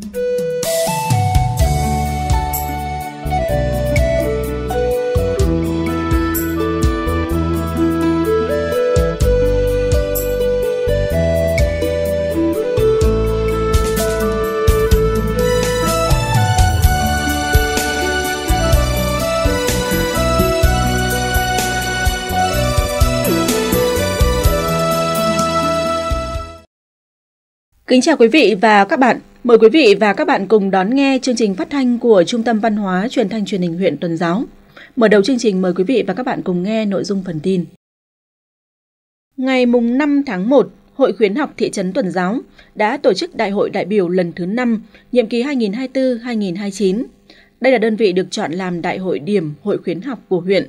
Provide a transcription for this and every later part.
Kính chào quý vị và các bạn. Mời quý vị và các bạn cùng đón nghe chương trình phát thanh của Trung tâm Văn hóa Truyền thanh Truyền hình huyện Tuần Giáo. Mở đầu chương trình mời quý vị và các bạn cùng nghe nội dung phần tin. Ngày 5 tháng 1, Hội khuyến học thị trấn Tuần Giáo đã tổ chức Đại hội đại biểu lần thứ 5, nhiệm kỳ 2024-2029. Đây là đơn vị được chọn làm đại hội điểm Hội khuyến học của huyện.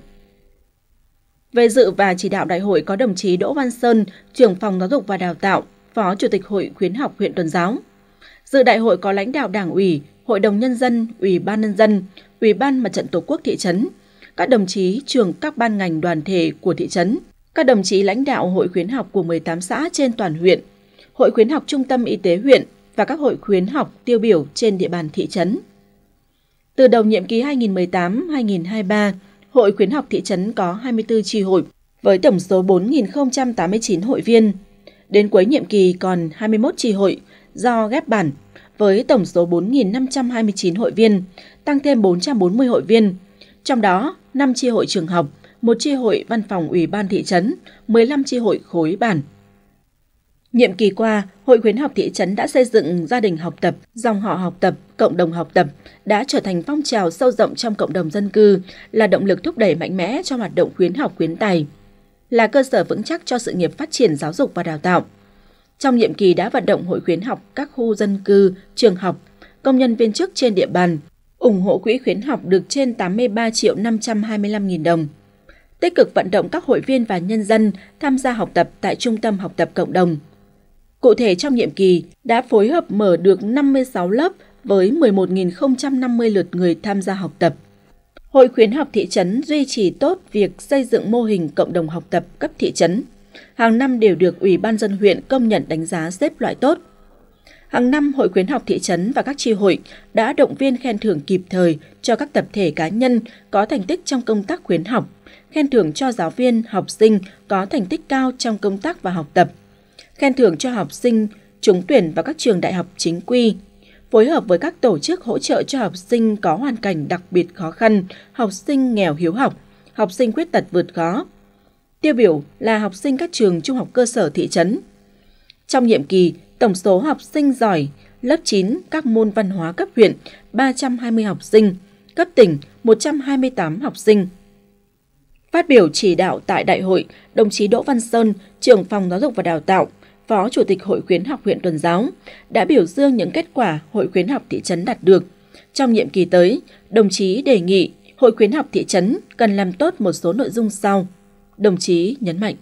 Về dự và chỉ đạo đại hội có đồng chí Đỗ Văn Sơn, trưởng phòng giáo dục và đào tạo, Phó Chủ tịch Hội khuyến học huyện Tuần Giáo. Dự đại hội có lãnh đạo Đảng ủy, Hội đồng Nhân dân, Ủy ban Nhân dân, Ủy ban Mặt trận Tổ quốc thị trấn, các đồng chí trưởng các ban ngành đoàn thể của thị trấn, các đồng chí lãnh đạo Hội khuyến học của 18 xã trên toàn huyện, Hội khuyến học Trung tâm Y tế huyện và các hội khuyến học tiêu biểu trên địa bàn thị trấn. Từ đầu nhiệm kỳ 2018-2023, Hội khuyến học thị trấn có 24 chi hội với tổng số 4.089 hội viên. Đến cuối nhiệm kỳ còn 21 chi hội do ghép bản với tổng số 4.529 hội viên, tăng thêm 440 hội viên. Trong đó, 5 chi hội trường học, 1 chi hội văn phòng ủy ban thị trấn, 15 chi hội khối bản. Nhiệm kỳ qua, Hội khuyến học thị trấn đã xây dựng gia đình học tập, dòng họ học tập, cộng đồng học tập, đã trở thành phong trào sâu rộng trong cộng đồng dân cư, là động lực thúc đẩy mạnh mẽ cho hoạt động khuyến học khuyến tài, là cơ sở vững chắc cho sự nghiệp phát triển giáo dục và đào tạo. Trong nhiệm kỳ đã vận động hội khuyến học các khu dân cư, trường học, công nhân viên chức trên địa bàn, ủng hộ quỹ khuyến học được trên 83.525.000 đồng. Tích cực vận động các hội viên và nhân dân tham gia học tập tại Trung tâm Học tập Cộng đồng. Cụ thể trong nhiệm kỳ đã phối hợp mở được 56 lớp với 11.050 lượt người tham gia học tập. Hội khuyến học thị trấn duy trì tốt việc xây dựng mô hình cộng đồng học tập cấp thị trấn. Hàng năm đều được Ủy ban nhân dân huyện công nhận đánh giá xếp loại tốt. Hàng năm, Hội khuyến học thị trấn và các chi hội đã động viên khen thưởng kịp thời cho các tập thể cá nhân có thành tích trong công tác khuyến học, khen thưởng cho giáo viên, học sinh có thành tích cao trong công tác và học tập, khen thưởng cho học sinh trúng tuyển vào các trường đại học chính quy, phối hợp với các tổ chức hỗ trợ cho học sinh có hoàn cảnh đặc biệt khó khăn, học sinh nghèo hiếu học, học sinh khuyết tật vượt khó. Tiêu biểu là học sinh các trường trung học cơ sở thị trấn. Trong nhiệm kỳ, tổng số học sinh giỏi lớp 9 các môn văn hóa cấp huyện 320 học sinh, cấp tỉnh 128 học sinh. Phát biểu chỉ đạo tại đại hội, đồng chí Đỗ Văn Sơn, trưởng phòng giáo dục và đào tạo, Phó Chủ tịch Hội khuyến học huyện Tuần Giáo, đã biểu dương những kết quả Hội khuyến học thị trấn đạt được. Trong nhiệm kỳ tới, đồng chí đề nghị Hội khuyến học thị trấn cần làm tốt một số nội dung sau. Đồng chí nhấn mạnh.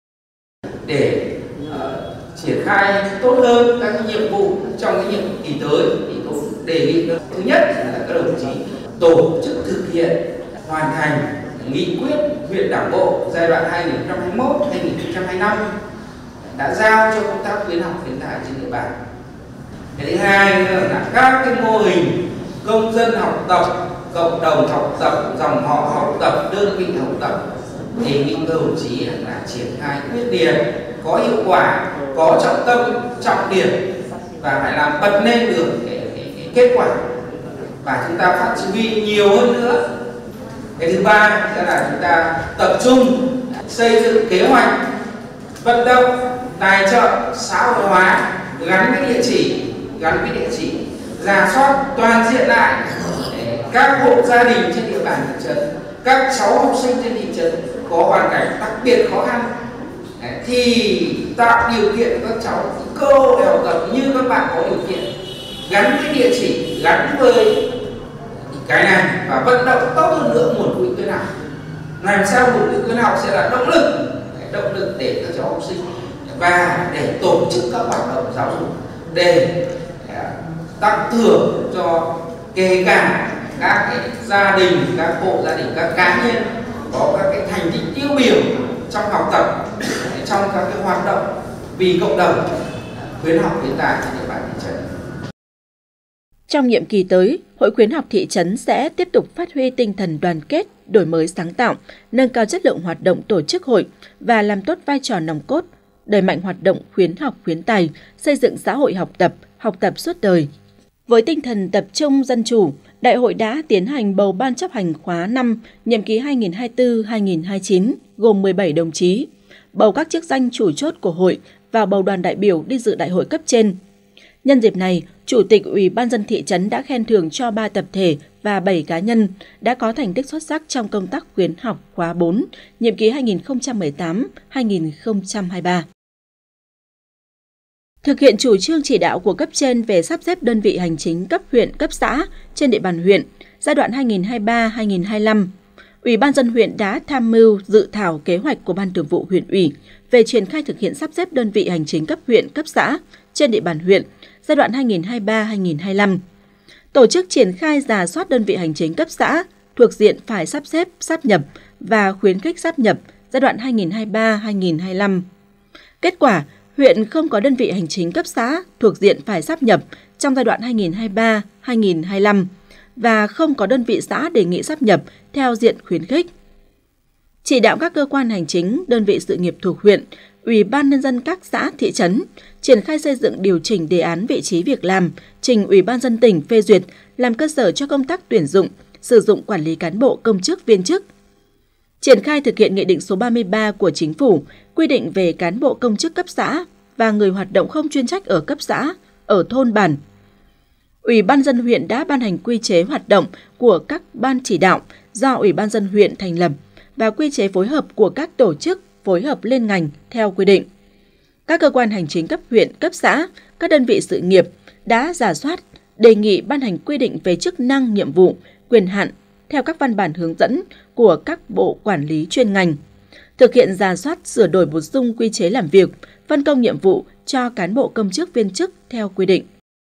Để triển khai tốt hơn các nhiệm vụ trong cái nhiệm kỳ tới thì tôi đề nghị thứ nhất là các đồng chí tổ chức thực hiện hoàn thành nghị quyết huyện Đảng bộ giai đoạn 2021-2025 đã giao cho công tác khuyến học khuyến tài trên địa bàn. Cái thứ hai là các cái mô hình công dân học tập, cộng đồng học tập, dòng họ học tập, đơn vị học tập, đề nghị các đồng chí là triển khai quyết liệt, có hiệu quả, có trọng tâm, trọng điểm và phải làm bật lên được cái kết quả, và chúng ta phát huy nhiều hơn nữa. Cái thứ ba là chúng ta tập trung xây dựng kế hoạch vận động tài trợ xã hội hóa gắn với địa chỉ, rà soát toàn diện lại các hộ gia đình trên địa bàn thị trấn, các cháu học sinh trên thị trấn có hoàn cảnh đặc biệt khó khăn thì tạo điều kiện cho các cháu cơ hội học tập như các bạn có điều kiện, gắn với địa chỉ, gắn với cái này và vận động tốt hơn nữa nguồn quỹ khuyến học. Làm sao nguồn quỹ khuyến học sẽ là động lực để các cháu học sinh và để tổ chức các hoạt động giáo dục để tặng thưởng cho kể cả các cái gia đình, các hộ gia đình, các cá nhân có các cái thành tích tiêu biểu trong học tập, trong các cái hoạt động vì cộng đồng khuyến học khuyến tài trên địa bàn thị trấn. Trong nhiệm kỳ tới, Hội khuyến học thị trấn sẽ tiếp tục phát huy tinh thần đoàn kết, đổi mới sáng tạo, nâng cao chất lượng hoạt động tổ chức hội và làm tốt vai trò nòng cốt, đẩy mạnh hoạt động khuyến học khuyến tài, xây dựng xã hội học tập suốt đời. Với tinh thần tập trung dân chủ, Đại hội đã tiến hành bầu Ban chấp hành khóa 5, nhiệm kỳ 2024-2029, gồm 17 đồng chí, bầu các chức danh chủ chốt của hội và bầu đoàn đại biểu đi dự đại hội cấp trên. Nhân dịp này, Chủ tịch Ủy ban nhân dân thị trấn đã khen thưởng cho 3 tập thể và 7 cá nhân đã có thành tích xuất sắc trong công tác khuyến học khóa 4, nhiệm kỳ 2018-2023. Thực hiện chủ trương chỉ đạo của cấp trên về sắp xếp đơn vị hành chính cấp huyện, cấp xã trên địa bàn huyện giai đoạn 2023-2025, Ủy ban nhân dân huyện đã tham mưu dự thảo kế hoạch của Ban Thường vụ huyện ủy về triển khai thực hiện sắp xếp đơn vị hành chính cấp huyện, cấp xã trên địa bàn huyện giai đoạn 2023-2025. Tổ chức triển khai rà soát đơn vị hành chính cấp xã thuộc diện phải sắp xếp, sáp nhập và khuyến khích sáp nhập giai đoạn 2023-2025. Kết quả, huyện không có đơn vị hành chính cấp xã thuộc diện phải sáp nhập trong giai đoạn 2023-2025 và không có đơn vị xã đề nghị sáp nhập theo diện khuyến khích. Chỉ đạo các cơ quan hành chính, đơn vị sự nghiệp thuộc huyện, Ủy ban nhân dân các xã, thị trấn triển khai xây dựng điều chỉnh đề án vị trí việc làm, trình Ủy ban nhân dân tỉnh phê duyệt làm cơ sở cho công tác tuyển dụng, sử dụng quản lý cán bộ công chức viên chức. Triển khai thực hiện Nghị định số 33 của Chính phủ quy định về cán bộ công chức cấp xã và người hoạt động không chuyên trách ở cấp xã, ở thôn bản. Ủy ban nhân dân huyện đã ban hành quy chế hoạt động của các ban chỉ đạo do Ủy ban nhân dân huyện thành lập và quy chế phối hợp của các tổ chức phối hợp liên ngành theo quy định. Các cơ quan hành chính cấp huyện, cấp xã, các đơn vị sự nghiệp đã rà soát, đề nghị ban hành quy định về chức năng, nhiệm vụ, quyền hạn theo các văn bản hướng dẫn của các bộ quản lý chuyên ngành, thực hiện rà soát, sửa đổi bổ sung quy chế làm việc, phân công nhiệm vụ cho cán bộ công chức viên chức theo quy định.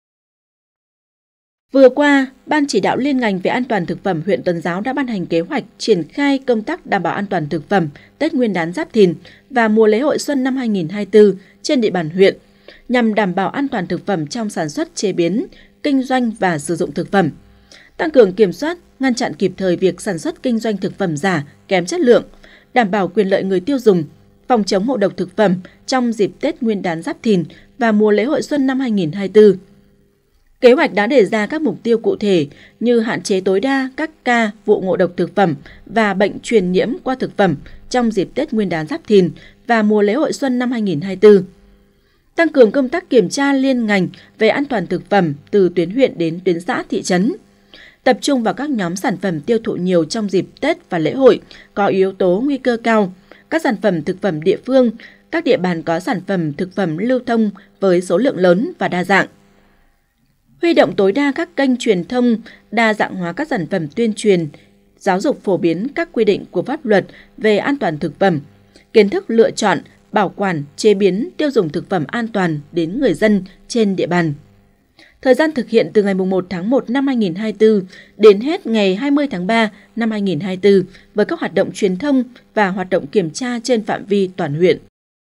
Vừa qua, Ban chỉ đạo liên ngành về an toàn thực phẩm huyện Tuần Giáo đã ban hành kế hoạch triển khai công tác đảm bảo an toàn thực phẩm Tết Nguyên đán Giáp Thìn và mùa lễ hội xuân năm 2024 trên địa bàn huyện, nhằm đảm bảo an toàn thực phẩm trong sản xuất, chế biến, kinh doanh và sử dụng thực phẩm, tăng cường kiểm soát, ngăn chặn kịp thời việc sản xuất kinh doanh thực phẩm giả, kém chất lượng, đảm bảo quyền lợi người tiêu dùng, phòng chống ngộ độc thực phẩm trong dịp Tết Nguyên đán Giáp Thìn và mùa lễ hội xuân năm 2024. Kế hoạch đã đề ra các mục tiêu cụ thể như hạn chế tối đa các ca vụ ngộ độc thực phẩm và bệnh truyền nhiễm qua thực phẩm trong dịp Tết Nguyên đán Giáp Thìn và mùa lễ hội xuân năm 2024. Tăng cường công tác kiểm tra liên ngành về an toàn thực phẩm từ tuyến huyện đến tuyến xã, thị trấn. Tập trung vào các nhóm sản phẩm tiêu thụ nhiều trong dịp Tết và lễ hội có yếu tố nguy cơ cao, các sản phẩm thực phẩm địa phương, các địa bàn có sản phẩm thực phẩm lưu thông với số lượng lớn và đa dạng. Huy động tối đa các kênh truyền thông, đa dạng hóa các sản phẩm tuyên truyền, giáo dục phổ biến các quy định của pháp luật về an toàn thực phẩm, kiến thức lựa chọn, bảo quản, chế biến, tiêu dùng thực phẩm an toàn đến người dân trên địa bàn. Thời gian thực hiện từ ngày 1 tháng 1 năm 2024 đến hết ngày 20 tháng 3 năm 2024 với các hoạt động truyền thông và hoạt động kiểm tra trên phạm vi toàn huyện.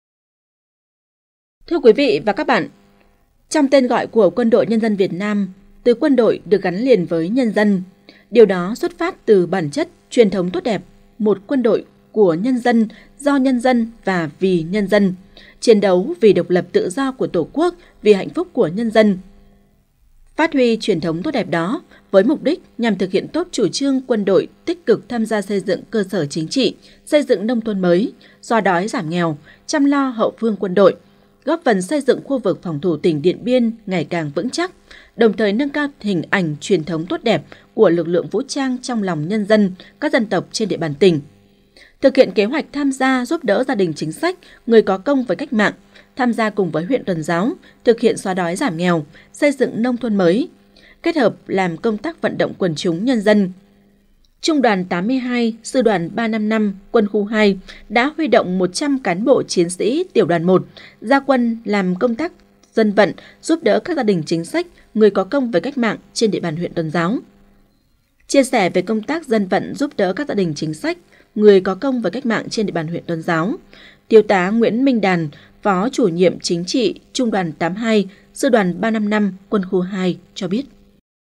Thưa quý vị và các bạn, trong tên gọi của Quân đội Nhân dân Việt Nam, từ quân đội được gắn liền với nhân dân. Điều đó xuất phát từ bản chất truyền thống tốt đẹp, một quân đội của nhân dân, do nhân dân và vì nhân dân, chiến đấu vì độc lập tự do của Tổ quốc, vì hạnh phúc của nhân dân. Phát huy truyền thống tốt đẹp đó với mục đích nhằm thực hiện tốt chủ trương quân đội tích cực tham gia xây dựng cơ sở chính trị, xây dựng nông thôn mới, xóa đói giảm nghèo, chăm lo hậu phương quân đội, góp phần xây dựng khu vực phòng thủ tỉnh Điện Biên ngày càng vững chắc, đồng thời nâng cao hình ảnh truyền thống tốt đẹp của lực lượng vũ trang trong lòng nhân dân, các dân tộc trên địa bàn tỉnh. Thực hiện kế hoạch tham gia giúp đỡ gia đình chính sách, người có công với cách mạng, tham gia cùng với huyện Tuần Giáo, thực hiện xóa đói giảm nghèo, xây dựng nông thôn mới, kết hợp làm công tác vận động quần chúng nhân dân. Trung đoàn 82, Sư đoàn 355, Quân khu 2 đã huy động 100 cán bộ chiến sĩ tiểu đoàn 1 ra quân làm công tác dân vận, giúp đỡ các gia đình chính sách, người có công với cách mạng trên địa bàn huyện Tuần Giáo. Chia sẻ về công tác dân vận giúp đỡ các gia đình chính sách, người có công với cách mạng trên địa bàn huyện Tuần Giáo, Thiếu tá Nguyễn Minh Đàn, Phó chủ nhiệm chính trị Trung đoàn 82, Sư đoàn 355, Quân khu 2 cho biết.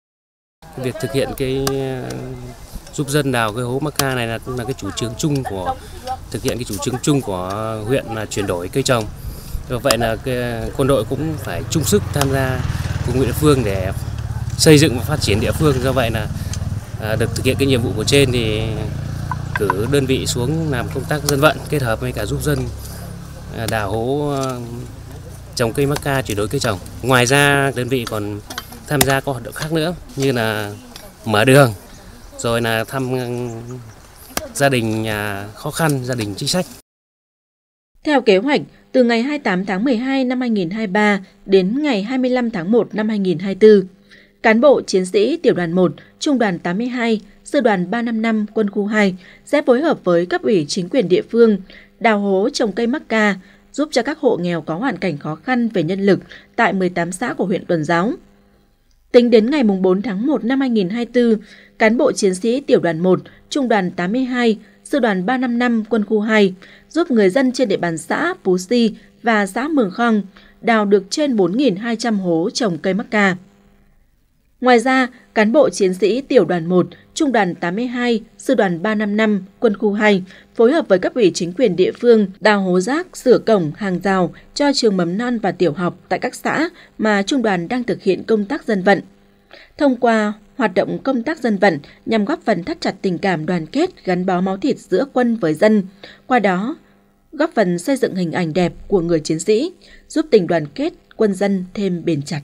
Việc thực hiện giúp dân đào cái hố mắc ca này là cái chủ trương chung thực hiện cái chủ trương chung của huyện là chuyển đổi cây trồng. Và vậy là quân đội cũng phải chung sức tham gia cùng địa phương để xây dựng và phát triển địa phương. Do vậy là được thực hiện cái nhiệm vụ của trên thì cử đơn vị xuống làm công tác dân vận kết hợp với cả giúp dân đào hố trồng cây mắc ca, chuyển đổi cây trồng. Ngoài ra đơn vị còn tham gia các hoạt động khác nữa như là mở đường, rồi là thăm gia đình nhà khó khăn, gia đình chính sách. Theo kế hoạch, từ ngày 28 tháng 12 năm 2023 đến ngày 25 tháng 1 năm 2024, cán bộ chiến sĩ Tiểu đoàn 1, Trung đoàn 82, Sư đoàn 355 Quân khu 2 sẽ phối hợp với cấp ủy chính quyền địa phương đào hố trồng cây mắc ca, giúp cho các hộ nghèo có hoàn cảnh khó khăn về nhân lực tại 18 xã của huyện Tuần Giáo. Tính đến ngày 4 tháng 1 năm 2024, cán bộ chiến sĩ Tiểu đoàn 1, Trung đoàn 82, Sư đoàn 355 Quân khu 2 giúp người dân trên địa bàn xã Phú Si và xã Mường Khong đào được trên 4.200 hố trồng cây mắc ca. Ngoài ra, cán bộ chiến sĩ Tiểu đoàn 1, Trung đoàn 82, Sư đoàn 355 Quân khu 2 phối hợp với cấp ủy chính quyền địa phương đào hố rác, sửa cổng, hàng rào cho trường mầm non và tiểu học tại các xã mà trung đoàn đang thực hiện công tác dân vận. Thông qua hoạt động công tác dân vận nhằm góp phần thắt chặt tình cảm đoàn kết, gắn bó máu thịt giữa quân với dân, qua đó góp phần xây dựng hình ảnh đẹp của người chiến sĩ, giúp tình đoàn kết quân dân thêm bền chặt.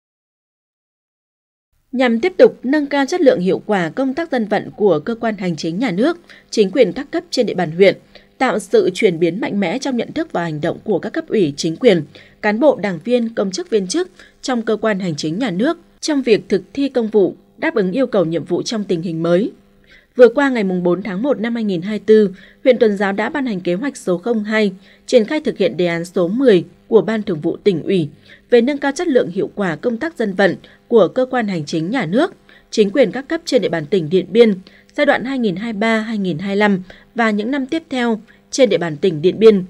Nhằm tiếp tục nâng cao chất lượng hiệu quả công tác dân vận của cơ quan hành chính nhà nước, chính quyền các cấp trên địa bàn huyện, tạo sự chuyển biến mạnh mẽ trong nhận thức và hành động của các cấp ủy chính quyền, cán bộ đảng viên, công chức viên chức trong cơ quan hành chính nhà nước trong việc thực thi công vụ, đáp ứng yêu cầu nhiệm vụ trong tình hình mới. Vừa qua ngày 4 tháng 1 năm 2024, huyện Tuần Giáo đã ban hành kế hoạch số 02, triển khai thực hiện đề án số 10 của Ban Thường vụ Tỉnh ủy về nâng cao chất lượng hiệu quả công tác dân vận của cơ quan hành chính nhà nước, chính quyền các cấp trên địa bàn tỉnh Điện Biên giai đoạn 2023-2025 và những năm tiếp theo trên địa bàn tỉnh Điện Biên.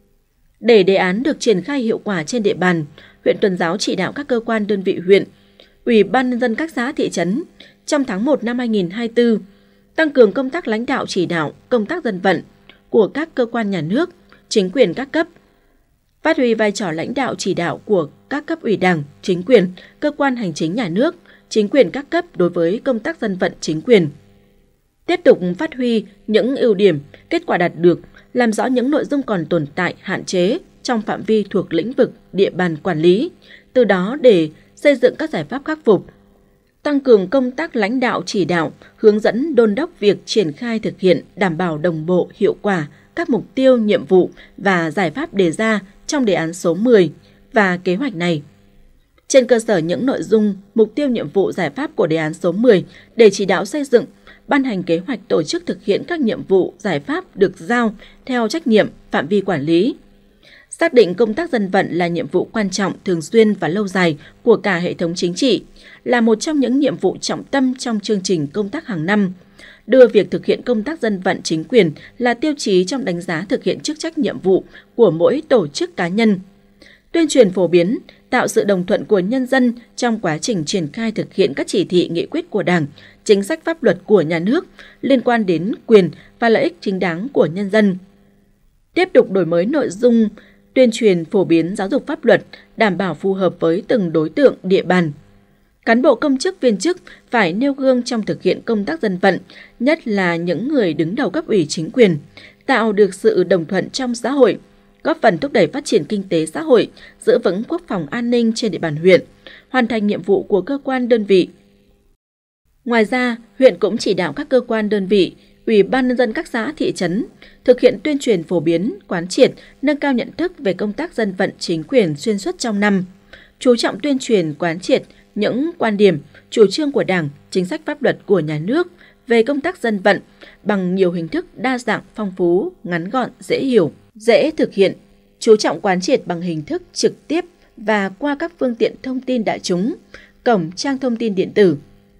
Để đề án được triển khai hiệu quả trên địa bàn, huyện Tuần Giáo chỉ đạo các cơ quan đơn vị huyện, Ủy ban nhân dân các xã thị trấn trong tháng 1 năm 2024 tăng cường công tác lãnh đạo chỉ đạo công tác dân vận của các cơ quan nhà nước, chính quyền các cấp, phát huy vai trò lãnh đạo chỉ đạo của các cấp ủy đảng, chính quyền, cơ quan hành chính nhà nước, chính quyền các cấp đối với công tác dân vận chính quyền. Tiếp tục phát huy những ưu điểm, kết quả đạt được, làm rõ những nội dung còn tồn tại, hạn chế trong phạm vi thuộc lĩnh vực địa bàn quản lý, từ đó để xây dựng các giải pháp khắc phục. Tăng cường công tác lãnh đạo chỉ đạo, hướng dẫn đôn đốc việc triển khai thực hiện đảm bảo đồng bộ hiệu quả các mục tiêu, nhiệm vụ và giải pháp đề ra trong đề án số 10 và kế hoạch này. Trên cơ sở những nội dung, mục tiêu, nhiệm vụ, giải pháp của đề án số 10 để chỉ đạo xây dựng, ban hành kế hoạch tổ chức thực hiện các nhiệm vụ, giải pháp được giao theo trách nhiệm, phạm vi quản lý. Xác định công tác dân vận là nhiệm vụ quan trọng, thường xuyên và lâu dài của cả hệ thống chính trị, là một trong những nhiệm vụ trọng tâm trong chương trình công tác hàng năm. Đưa việc thực hiện công tác dân vận chính quyền là tiêu chí trong đánh giá thực hiện chức trách nhiệm vụ của mỗi tổ chức cá nhân. Tuyên truyền phổ biến, tạo sự đồng thuận của nhân dân trong quá trình triển khai thực hiện các chỉ thị nghị quyết của Đảng, chính sách pháp luật của nhà nước liên quan đến quyền và lợi ích chính đáng của nhân dân. Tiếp tục đổi mới nội dung, tuyên truyền phổ biến giáo dục pháp luật, đảm bảo phù hợp với từng đối tượng, địa bàn. Cán bộ công chức viên chức phải nêu gương trong thực hiện công tác dân vận, nhất là những người đứng đầu cấp ủy chính quyền, tạo được sự đồng thuận trong xã hội, góp phần thúc đẩy phát triển kinh tế xã hội, giữ vững quốc phòng an ninh trên địa bàn huyện, hoàn thành nhiệm vụ của cơ quan đơn vị. Ngoài ra, huyện cũng chỉ đạo các cơ quan đơn vị, Ủy ban nhân dân các xã thị trấn thực hiện tuyên truyền phổ biến, quán triệt, nâng cao nhận thức về công tác dân vận chính quyền xuyên suốt trong năm, chú trọng tuyên truyền quán triệt những quan điểm, chủ trương của Đảng, chính sách pháp luật của nhà nước về công tác dân vận bằng nhiều hình thức đa dạng, phong phú, ngắn gọn, dễ hiểu, dễ thực hiện, chú trọng quán triệt bằng hình thức trực tiếp và qua các phương tiện thông tin đại chúng, cổng trang thông tin điện tử.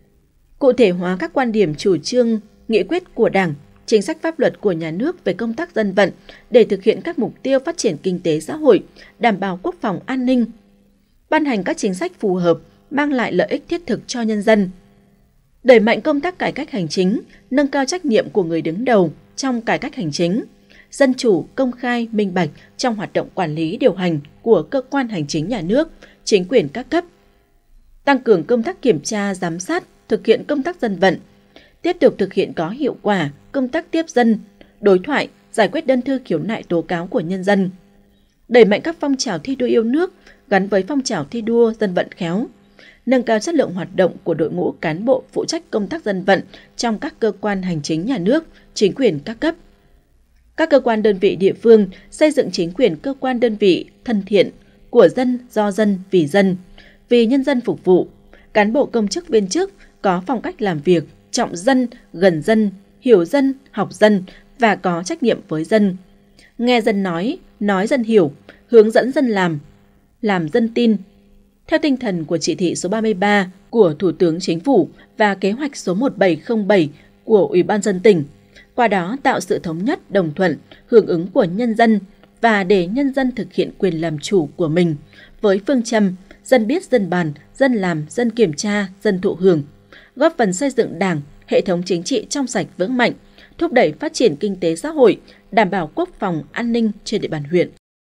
Cụ thể hóa các quan điểm, chủ trương, nghị quyết của Đảng, chính sách pháp luật của nhà nước về công tác dân vận để thực hiện các mục tiêu phát triển kinh tế xã hội, đảm bảo quốc phòng an ninh, ban hành các chính sách phù hợp, mang lại lợi ích thiết thực cho nhân dân. Đẩy mạnh công tác cải cách hành chính, nâng cao trách nhiệm của người đứng đầu trong cải cách hành chính, dân chủ, công khai, minh bạch trong hoạt động quản lý điều hành của cơ quan hành chính nhà nước, chính quyền các cấp. Tăng cường công tác kiểm tra, giám sát, thực hiện công tác dân vận. Tiếp tục thực hiện có hiệu quả công tác tiếp dân, đối thoại, giải quyết đơn thư khiếu nại tố cáo của nhân dân. Đẩy mạnh các phong trào thi đua yêu nước gắn với phong trào thi đua dân vận khéo. Nâng cao chất lượng hoạt động của đội ngũ cán bộ phụ trách công tác dân vận trong các cơ quan hành chính nhà nước, chính quyền các cấp. Các cơ quan đơn vị địa phương xây dựng chính quyền cơ quan đơn vị thân thiện, của dân, do dân, vì nhân dân phục vụ. Cán bộ công chức viên chức có phong cách làm việc trọng dân, gần dân, hiểu dân, học dân và có trách nhiệm với dân. Nghe dân nói dân hiểu, hướng dẫn dân làm dân tin. Theo tinh thần của chỉ thị số 33 của Thủ tướng Chính phủ và kế hoạch số 1707 của Ủy ban nhân dân tỉnh, qua đó tạo sự thống nhất, đồng thuận, hưởng ứng của nhân dân và để nhân dân thực hiện quyền làm chủ của mình với phương châm dân biết, dân bàn, dân làm, dân kiểm tra, dân thụ hưởng, góp phần xây dựng Đảng, hệ thống chính trị trong sạch vững mạnh, thúc đẩy phát triển kinh tế xã hội, đảm bảo quốc phòng, an ninh trên địa bàn huyện.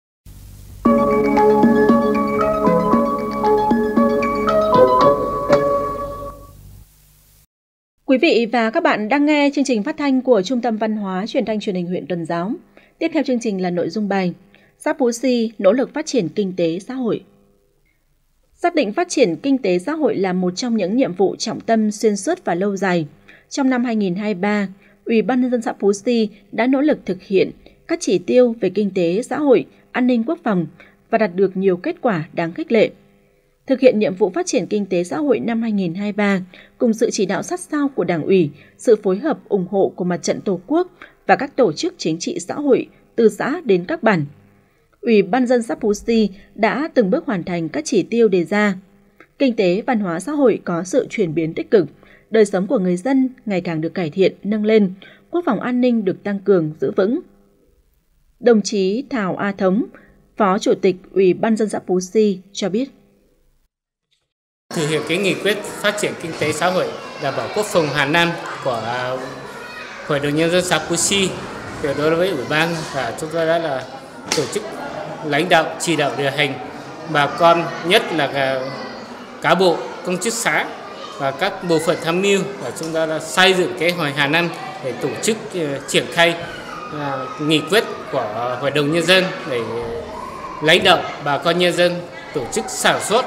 Quý vị và các bạn đang nghe chương trình phát thanh của Trung tâm Văn hóa Truyền thanh Truyền hình huyện Tuần Giáo. Tiếp theo chương trình là nội dung bài Xã Pú Si nỗ lực phát triển kinh tế xã hội. Xác định phát triển kinh tế xã hội là một trong những nhiệm vụ trọng tâm xuyên suốt và lâu dài. Trong năm 2023, Ủy ban nhân dân xã Pú Si đã nỗ lực thực hiện các chỉ tiêu về kinh tế xã hội, an ninh quốc phòng và đạt được nhiều kết quả đáng khích lệ. Thực hiện nhiệm vụ phát triển kinh tế xã hội năm 2023 cùng sự chỉ đạo sát sao của Đảng ủy, sự phối hợp ủng hộ của Mặt trận Tổ quốc và các tổ chức chính trị xã hội từ xã đến các bản. Ủy ban nhân dân xã Pú Si đã từng bước hoàn thành các chỉ tiêu đề ra. Kinh tế, văn hóa xã hội có sự chuyển biến tích cực, đời sống của người dân ngày càng được cải thiện, nâng lên, quốc phòng an ninh được tăng cường, giữ vững. Đồng chí Thảo A Thống, Phó Chủ tịch Ủy ban nhân dân xã Pú Si cho biết. Thực hiện cái nghị quyết phát triển kinh tế xã hội đảm bảo quốc phòng Hà Nam của Hội đồng nhân dân xã Pú Si, đối với Ủy ban và chúng tôi đã là tổ chức lãnh đạo chỉ đạo điều hành bà con, nhất là cán bộ công chức xã và các bộ phận tham mưu, và chúng ta đã xây dựng kế hoạch Hà Nam để tổ chức triển khai nghị quyết của Hội đồng nhân dân để lãnh đạo bà con nhân dân tổ chức sản xuất,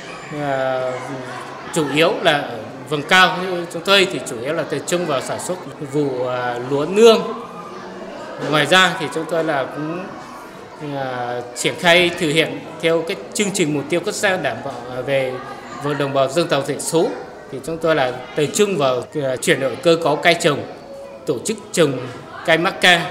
chủ yếu là ở vùng cao như chúng tôi thì chủ yếu là tập trung vào sản xuất vụ lúa nương. Ngoài ra thì chúng tôi là cũng triển khai thực hiện theo cái chương trình mục tiêu quốc gia đảm bảo về vùng đồng bào dân tộc thiểu số, thì chúng tôi là tập trung vào chuyển đổi cơ cấu cây trồng, tổ chức trồng cây mắc ca.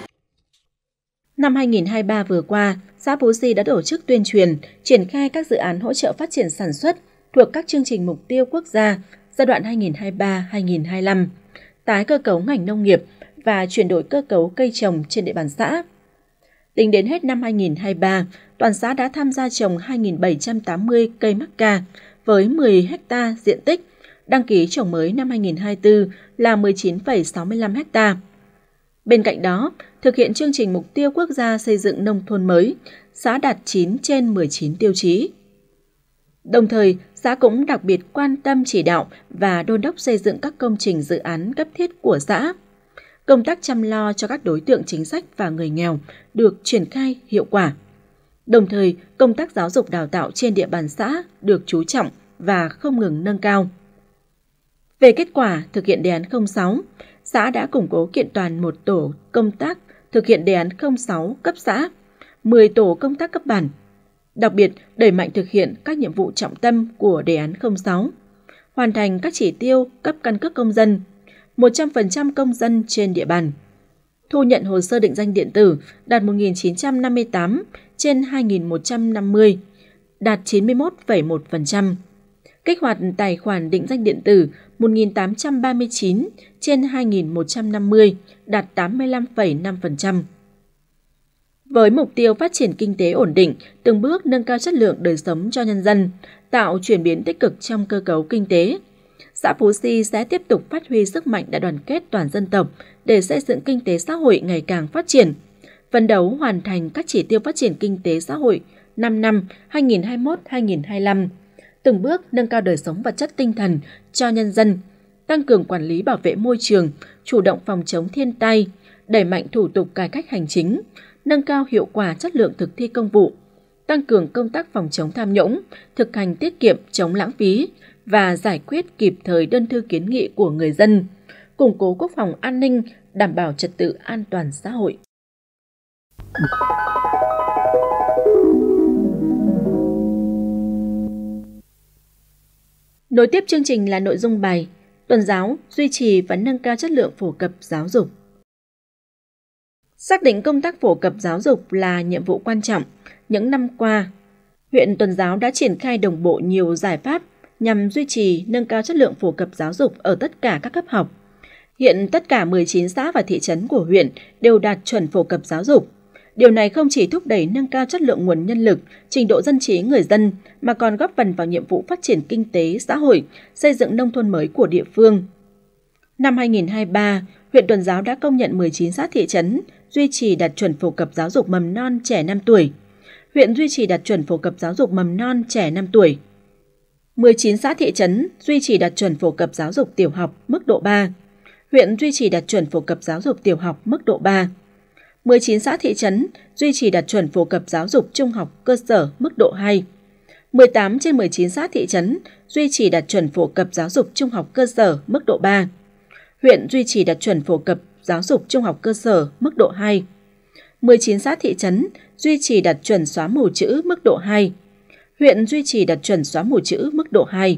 Năm 2023 vừa qua, xã Pú Si đã tổ chức tuyên truyền, triển khai các dự án hỗ trợ phát triển sản xuất thuộc các chương trình mục tiêu quốc gia giai đoạn 2023-2025, tái cơ cấu ngành nông nghiệp và chuyển đổi cơ cấu cây trồng trên địa bàn xã. Tính đến hết năm 2023, toàn xã đã tham gia trồng 2.780 cây mắc ca với 10 ha diện tích, đăng ký trồng mới năm 2024 là 19,65 ha. Bên cạnh đó, thực hiện chương trình mục tiêu quốc gia xây dựng nông thôn mới, xã đạt 9 trên 19 tiêu chí. Đồng thời, xã cũng đặc biệt quan tâm chỉ đạo và đôn đốc xây dựng các công trình dự án cấp thiết của xã. Công tác chăm lo cho các đối tượng chính sách và người nghèo được triển khai hiệu quả. Đồng thời, công tác giáo dục đào tạo trên địa bàn xã được chú trọng và không ngừng nâng cao. Về kết quả thực hiện đề án 06, xã đã củng cố kiện toàn một tổ công tác thực hiện đề án 06 cấp xã, 10 tổ công tác cấp bản. Đặc biệt, đẩy mạnh thực hiện các nhiệm vụ trọng tâm của đề án 06, hoàn thành các chỉ tiêu cấp căn cước công dân, 100% công dân trên địa bàn. Thu nhận hồ sơ định danh điện tử đạt 1.958 trên 2.150, đạt 91,1%. Kích hoạt tài khoản định danh điện tử 1.839 trên 2.150, đạt 85,5%. Với mục tiêu phát triển kinh tế ổn định, từng bước nâng cao chất lượng đời sống cho nhân dân, tạo chuyển biến tích cực trong cơ cấu kinh tế, xã Phú Si sẽ tiếp tục phát huy sức mạnh đại đoàn kết toàn dân tộc để xây dựng kinh tế xã hội ngày càng phát triển, phấn đấu hoàn thành các chỉ tiêu phát triển kinh tế xã hội 5 năm 2021-2025, từng bước nâng cao đời sống vật chất tinh thần cho nhân dân, tăng cường quản lý bảo vệ môi trường, chủ động phòng chống thiên tai, đẩy mạnh thủ tục cải cách hành chính, nâng cao hiệu quả chất lượng thực thi công vụ, tăng cường công tác phòng chống tham nhũng, thực hành tiết kiệm chống lãng phí và giải quyết kịp thời đơn thư kiến nghị của người dân, củng cố quốc phòng an ninh, đảm bảo trật tự an toàn xã hội. Nối tiếp chương trình là nội dung bài Tuần giáo duy trì và nâng cao chất lượng phổ cập giáo dục. Xác định công tác phổ cập giáo dục là nhiệm vụ quan trọng, những năm qua, huyện Tuần Giáo đã triển khai đồng bộ nhiều giải pháp nhằm duy trì, nâng cao chất lượng phổ cập giáo dục ở tất cả các cấp học. Hiện tất cả 19 xã và thị trấn của huyện đều đạt chuẩn phổ cập giáo dục. Điều này không chỉ thúc đẩy nâng cao chất lượng nguồn nhân lực, trình độ dân trí người dân, mà còn góp phần vào nhiệm vụ phát triển kinh tế, xã hội, xây dựng nông thôn mới của địa phương. Năm 2023, huyện Tuần Giáo đã công nhận 19 xã thị trấn duy trì đạt chuẩn phổ cập giáo dục mầm non trẻ 5 tuổi. Huyện duy trì đạt chuẩn phổ cập giáo dục mầm non trẻ 5 tuổi. 19 xã thị trấn duy trì đạt chuẩn phổ cập giáo dục tiểu học mức độ 3. Huyện duy trì đạt chuẩn phổ cập giáo dục tiểu học mức độ 3. 19 xã thị trấn duy trì đạt chuẩn phổ cập giáo dục trung học cơ sở mức độ 2. 18 trên 19 xã thị trấn duy trì đạt chuẩn phổ cập giáo dục trung học cơ sở mức độ 3. Huyện duy trì đạt chuẩn phổ cập giáo dục trung học cơ sở mức độ 2. 19 xã thị trấn duy trì đạt chuẩn xóa mù chữ mức độ 2. Huyện duy trì đạt chuẩn xóa mù chữ mức độ 2.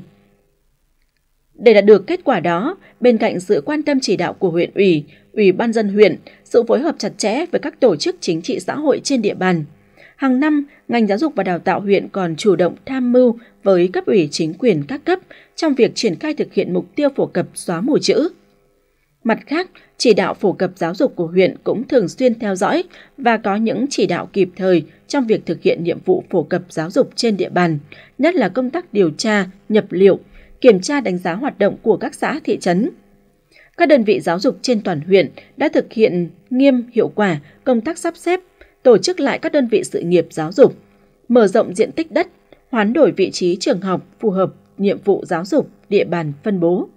Để đạt được kết quả đó, bên cạnh sự quan tâm chỉ đạo của huyện ủy, Ủy ban nhân dân huyện, sự phối hợp chặt chẽ với các tổ chức chính trị xã hội trên địa bàn, hàng năm, ngành giáo dục và đào tạo huyện còn chủ động tham mưu với cấp ủy chính quyền các cấp trong việc triển khai thực hiện mục tiêu phổ cập xóa mù chữ. Mặt khác, chỉ đạo phổ cập giáo dục của huyện cũng thường xuyên theo dõi và có những chỉ đạo kịp thời trong việc thực hiện nhiệm vụ phổ cập giáo dục trên địa bàn, nhất là công tác điều tra, nhập liệu, kiểm tra đánh giá hoạt động của các xã thị trấn. Các đơn vị giáo dục trên toàn huyện đã thực hiện nghiêm hiệu quả công tác sắp xếp, tổ chức lại các đơn vị sự nghiệp giáo dục, mở rộng diện tích đất, hoán đổi vị trí trường học phù hợp nhiệm vụ giáo dục địa bàn phân bố.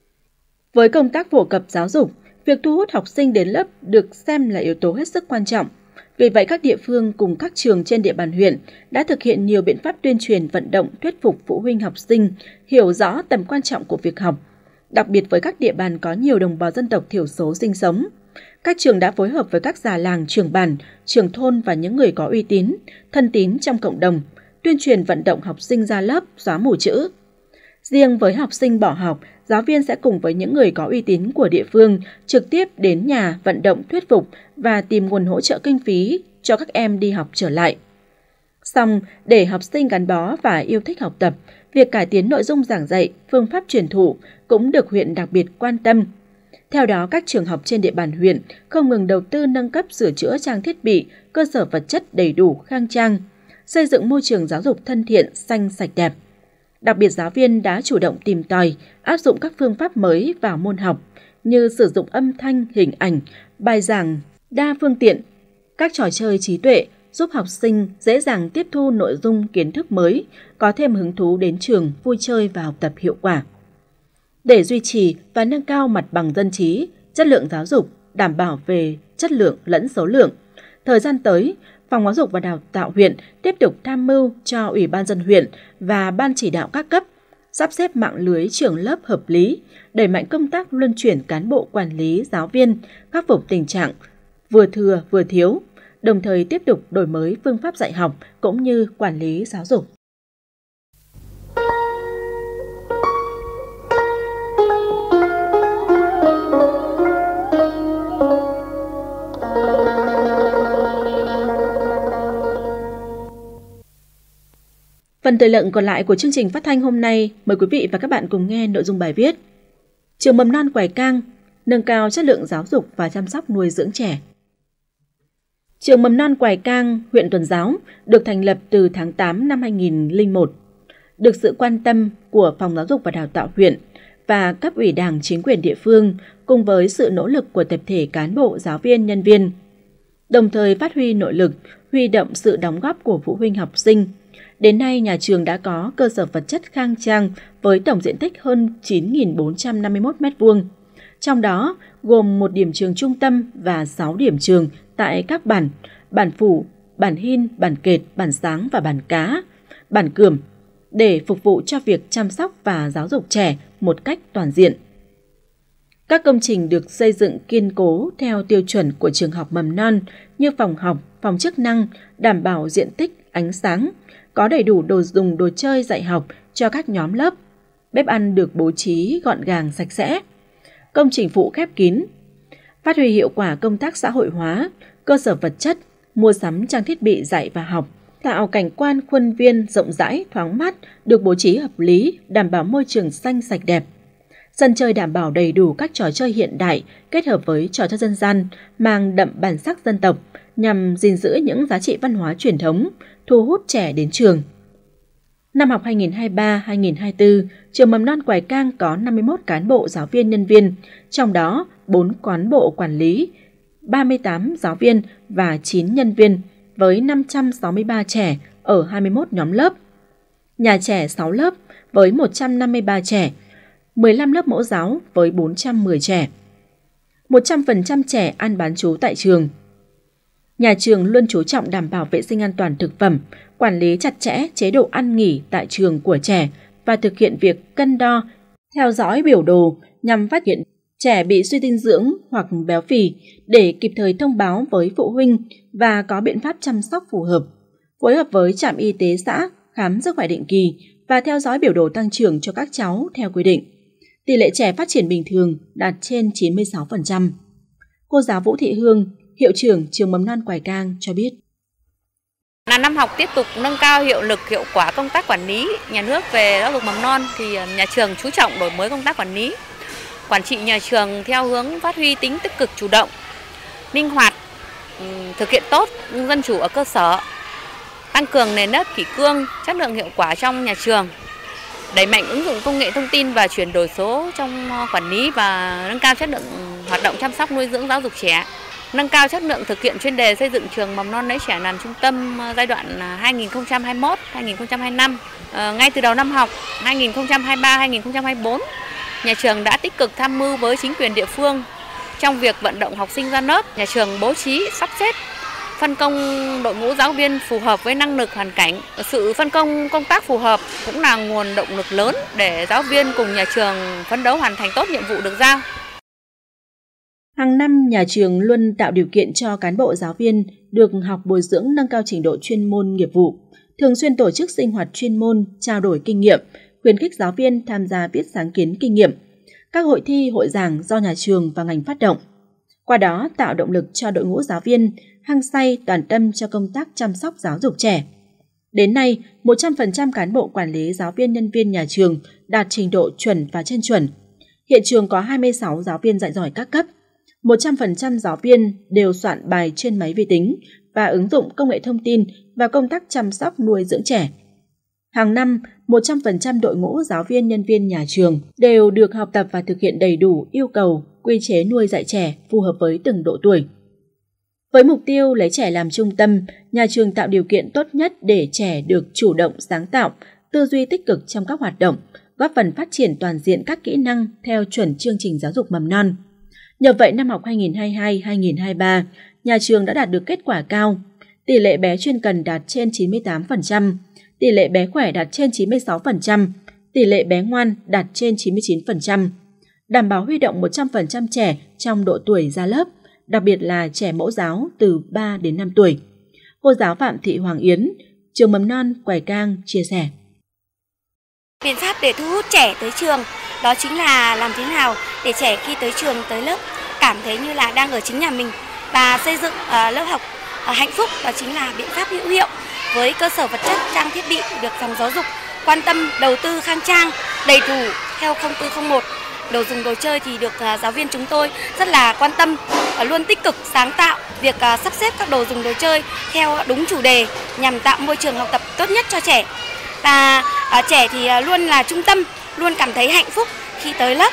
Với công tác phổ cập giáo dục, việc thu hút học sinh đến lớp được xem là yếu tố hết sức quan trọng. Vì vậy, các địa phương cùng các trường trên địa bàn huyện đã thực hiện nhiều biện pháp tuyên truyền vận động thuyết phục phụ huynh học sinh hiểu rõ tầm quan trọng của việc học, đặc biệt với các địa bàn có nhiều đồng bào dân tộc thiểu số sinh sống. Các trường đã phối hợp với các già làng, trưởng bản, trưởng thôn và những người có uy tín, thân tín trong cộng đồng, tuyên truyền vận động học sinh ra lớp xóa mù chữ. Riêng với học sinh bỏ học, giáo viên sẽ cùng với những người có uy tín của địa phương trực tiếp đến nhà vận động thuyết phục và tìm nguồn hỗ trợ kinh phí cho các em đi học trở lại. Song, để học sinh gắn bó và yêu thích học tập, việc cải tiến nội dung giảng dạy, phương pháp truyền thụ cũng được huyện đặc biệt quan tâm. Theo đó, các trường học trên địa bàn huyện không ngừng đầu tư nâng cấp sửa chữa trang thiết bị, cơ sở vật chất đầy đủ, khang trang, xây dựng môi trường giáo dục thân thiện, xanh, sạch đẹp. Đặc biệt, giáo viên đã chủ động tìm tòi, áp dụng các phương pháp mới vào môn học như sử dụng âm thanh, hình ảnh, bài giảng đa phương tiện, các trò chơi trí tuệ giúp học sinh dễ dàng tiếp thu nội dung kiến thức mới, có thêm hứng thú đến trường, vui chơi và học tập hiệu quả. Để duy trì và nâng cao mặt bằng dân trí, chất lượng giáo dục, đảm bảo về chất lượng lẫn số lượng, thời gian tới, Phòng Giáo dục và Đào tạo huyện tiếp tục tham mưu cho Ủy ban nhân dân huyện và Ban chỉ đạo các cấp sắp xếp mạng lưới trường lớp hợp lý, đẩy mạnh công tác luân chuyển cán bộ quản lý giáo viên, khắc phục tình trạng vừa thừa vừa thiếu, đồng thời tiếp tục đổi mới phương pháp dạy học cũng như quản lý giáo dục. Phần thời lượng còn lại của chương trình phát thanh hôm nay, mời quý vị và các bạn cùng nghe nội dung bài viết Trường mầm non Quài Cang, nâng cao chất lượng giáo dục và chăm sóc nuôi dưỡng trẻ. Trường mầm non Quài Cang, huyện Tuần Giáo, được thành lập từ tháng 8 năm 2001. Được sự quan tâm của Phòng Giáo dục và Đào tạo huyện và cấp ủy Đảng, chính quyền địa phương cùng với sự nỗ lực của tập thể cán bộ, giáo viên, nhân viên, đồng thời phát huy nội lực, huy động sự đóng góp của phụ huynh học sinh. Đến nay, nhà trường đã có cơ sở vật chất khang trang với tổng diện tích hơn 9.451 m², trong đó gồm 1 điểm trường trung tâm và 6 điểm trường tại các bản Phủ, bản Hin, bản Kệt, bản Sáng và bản Cá, bản Cườm, để phục vụ cho việc chăm sóc và giáo dục trẻ một cách toàn diện. Các công trình được xây dựng kiên cố theo tiêu chuẩn của trường học mầm non như phòng học, phòng chức năng, đảm bảo diện tích, ánh sáng, có đầy đủ đồ dùng đồ chơi dạy học cho các nhóm lớp. Bếp ăn được bố trí gọn gàng sạch sẽ. Công trình phụ khép kín. Phát huy hiệu quả công tác xã hội hóa, cơ sở vật chất, mua sắm trang thiết bị dạy và học, tạo cảnh quan khuôn viên rộng rãi, thoáng mát, được bố trí hợp lý, đảm bảo môi trường xanh sạch đẹp. Sân chơi đảm bảo đầy đủ các trò chơi hiện đại kết hợp với trò chơi dân gian, mang đậm bản sắc dân tộc nhằm gìn giữ những giá trị văn hóa truyền thống, thu hút trẻ đến trường. Năm học 2023-2024, trường mầm non Quài Cang có 51 cán bộ giáo viên nhân viên, trong đó 4 cán bộ quản lý, 38 giáo viên và 9 nhân viên với 563 trẻ ở 21 nhóm lớp. Nhà trẻ 6 lớp với 153 trẻ, 15 lớp mẫu giáo với 410 trẻ. 100% trẻ ăn bán trú tại trường. Nhà trường luôn chú trọng đảm bảo vệ sinh an toàn thực phẩm, quản lý chặt chẽ chế độ ăn nghỉ tại trường của trẻ và thực hiện việc cân đo, theo dõi biểu đồ nhằm phát hiện trẻ bị suy dinh dưỡng hoặc béo phì để kịp thời thông báo với phụ huynh và có biện pháp chăm sóc phù hợp. Phối hợp với trạm y tế xã khám sức khỏe định kỳ và theo dõi biểu đồ tăng trưởng cho các cháu theo quy định. Tỷ lệ trẻ phát triển bình thường đạt trên 96%. Cô giáo Vũ Thị Hương, hiệu trưởng trường mầm non Quài Cang cho biết. Năm học tiếp tục nâng cao hiệu lực hiệu quả công tác quản lý nhà nước về giáo dục mầm non thì nhà trường chú trọng đổi mới công tác quản lý. Quản trị nhà trường theo hướng phát huy tính tích cực chủ động, linh hoạt, thực hiện tốt dân chủ ở cơ sở, tăng cường nền nếp kỷ cương, chất lượng hiệu quả trong nhà trường, đẩy mạnh ứng dụng công nghệ thông tin và chuyển đổi số trong quản lý và nâng cao chất lượng hoạt động chăm sóc nuôi dưỡng giáo dục trẻ. Nâng cao chất lượng thực hiện chuyên đề xây dựng trường mầm non lấy trẻ làm trung tâm giai đoạn 2021-2025. Ngay từ đầu năm học 2023-2024, nhà trường đã tích cực tham mưu với chính quyền địa phương trong việc vận động học sinh ra lớp. Nhà trường bố trí, sắp xếp, phân công đội ngũ giáo viên phù hợp với năng lực hoàn cảnh. Sự phân công công tác phù hợp cũng là nguồn động lực lớn để giáo viên cùng nhà trường phấn đấu hoàn thành tốt nhiệm vụ được giao. Hàng năm, nhà trường luôn tạo điều kiện cho cán bộ giáo viên được học bồi dưỡng nâng cao trình độ chuyên môn nghiệp vụ, thường xuyên tổ chức sinh hoạt chuyên môn, trao đổi kinh nghiệm, khuyến khích giáo viên tham gia viết sáng kiến kinh nghiệm, các hội thi, hội giảng do nhà trường và ngành phát động. Qua đó tạo động lực cho đội ngũ giáo viên hăng say toàn tâm cho công tác chăm sóc giáo dục trẻ. Đến nay, 100% cán bộ quản lý giáo viên nhân viên nhà trường đạt trình độ chuẩn và trên chuẩn. Hiện trường có 26 giáo viên dạy giỏi các cấp. 100% giáo viên đều soạn bài trên máy vi tính và ứng dụng công nghệ thông tin vào công tác chăm sóc nuôi dưỡng trẻ. Hàng năm, 100% đội ngũ giáo viên nhân viên nhà trường đều được học tập và thực hiện đầy đủ yêu cầu, quy chế nuôi dạy trẻ phù hợp với từng độ tuổi. Với mục tiêu lấy trẻ làm trung tâm, nhà trường tạo điều kiện tốt nhất để trẻ được chủ động sáng tạo, tư duy tích cực trong các hoạt động, góp phần phát triển toàn diện các kỹ năng theo chuẩn chương trình giáo dục mầm non. Nhờ vậy, năm học 2022-2023, nhà trường đã đạt được kết quả cao. Tỷ lệ bé chuyên cần đạt trên 98%, tỷ lệ bé khỏe đạt trên 96%, tỷ lệ bé ngoan đạt trên 99%. Đảm bảo huy động 100% trẻ trong độ tuổi ra lớp, đặc biệt là trẻ mẫu giáo từ 3 đến 5 tuổi. Cô giáo Phạm Thị Hoàng Yến, trường mầm non Quài Cang chia sẻ. Biện pháp để thu hút trẻ tới trường đó chính là làm thế nào để trẻ khi tới trường, tới lớp cảm thấy như là đang ở chính nhà mình và xây dựng lớp học hạnh phúc. Đó chính là biện pháp hữu hiệu với cơ sở vật chất, trang thiết bị được phòng giáo dục quan tâm đầu tư khang trang, đầy đủ theo thông tư 01. Đồ dùng đồ chơi thì được giáo viên chúng tôi rất là quan tâm, luôn tích cực sáng tạo việc sắp xếp các đồ dùng đồ chơi theo đúng chủ đề nhằm tạo môi trường học tập tốt nhất cho trẻ. Và trẻ thì luôn là trung tâm, luôn cảm thấy hạnh phúc khi tới lớp.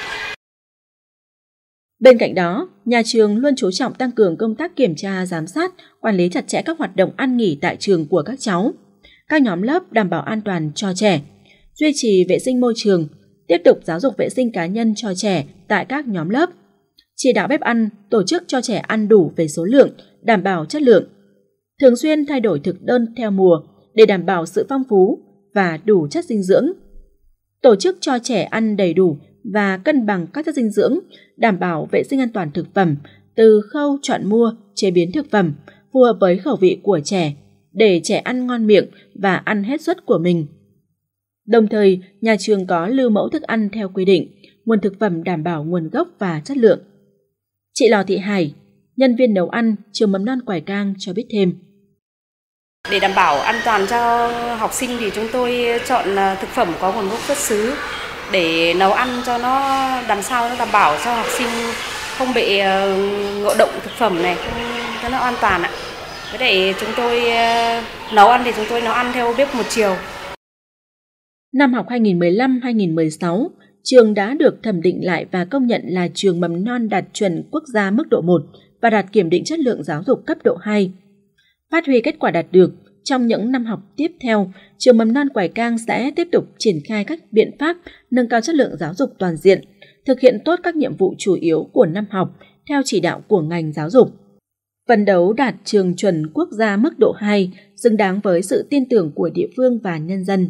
Bên cạnh đó, nhà trường luôn chú trọng tăng cường công tác kiểm tra, giám sát, quản lý chặt chẽ các hoạt động ăn nghỉ tại trường của các cháu. Các nhóm lớp đảm bảo an toàn cho trẻ, duy trì vệ sinh môi trường, tiếp tục giáo dục vệ sinh cá nhân cho trẻ tại các nhóm lớp, chỉ đạo bếp ăn, tổ chức cho trẻ ăn đủ về số lượng, đảm bảo chất lượng, thường xuyên thay đổi thực đơn theo mùa để đảm bảo sự phong phú và đủ chất dinh dưỡng, tổ chức cho trẻ ăn đầy đủ và cân bằng các chất dinh dưỡng, đảm bảo vệ sinh an toàn thực phẩm từ khâu chọn mua, chế biến thực phẩm phù hợp với khẩu vị của trẻ để trẻ ăn ngon miệng và ăn hết suất của mình. Đồng thời, nhà trường có lưu mẫu thức ăn theo quy định, nguồn thực phẩm đảm bảo nguồn gốc và chất lượng. Chị Lò Thị Hải, nhân viên nấu ăn trường mầm non Quải Cang cho biết thêm. Để đảm bảo an toàn cho học sinh thì chúng tôi chọn thực phẩm có nguồn gốc xuất xứ để nấu ăn cho nó làm sao nó đảm bảo cho học sinh không bị ngộ độc thực phẩm này, cho nó an toàn ạ. Với để chúng tôi nấu ăn thì chúng tôi nấu ăn theo bếp một chiều. Năm học 2015-2016, trường đã được thẩm định lại và công nhận là trường mầm non đạt chuẩn quốc gia mức độ 1 và đạt kiểm định chất lượng giáo dục cấp độ 2. Phát huy kết quả đạt được, trong những năm học tiếp theo, trường mầm non Quải Cang sẽ tiếp tục triển khai các biện pháp nâng cao chất lượng giáo dục toàn diện, thực hiện tốt các nhiệm vụ chủ yếu của năm học theo chỉ đạo của ngành giáo dục. Phấn đấu đạt trường chuẩn quốc gia mức độ 2, xứng đáng với sự tin tưởng của địa phương và nhân dân.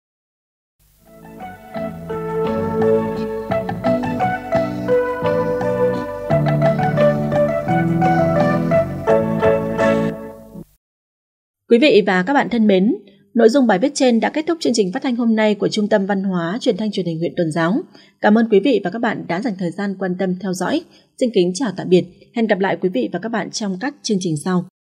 Quý vị và các bạn thân mến, nội dung bài viết trên đã kết thúc chương trình phát thanh hôm nay của Trung tâm Văn hóa Truyền thanh Truyền hình huyện Tuần Giáo. Cảm ơn quý vị và các bạn đã dành thời gian quan tâm theo dõi. Xin kính chào tạm biệt. Hẹn gặp lại quý vị và các bạn trong các chương trình sau.